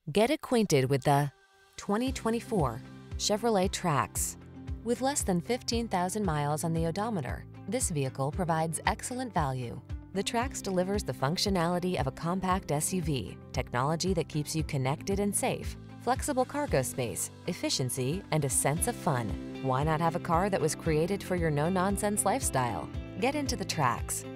Get acquainted with the 2024 Chevrolet Trax. With less than 15,000 miles on the odometer, this vehicle provides excellent value. The Trax delivers the functionality of a compact SUV, technology that keeps you connected and safe, flexible cargo space, efficiency, and a sense of fun. Why not have a car that was created for your no-nonsense lifestyle? Get into the Trax.